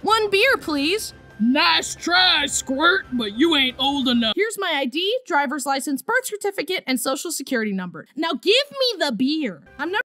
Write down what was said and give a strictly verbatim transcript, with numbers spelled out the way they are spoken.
One beer, please. Nice try, Squirt, but you ain't old enough. Here's my I D, driver's license, birth certificate, and social security number. Now give me the beer. I'm not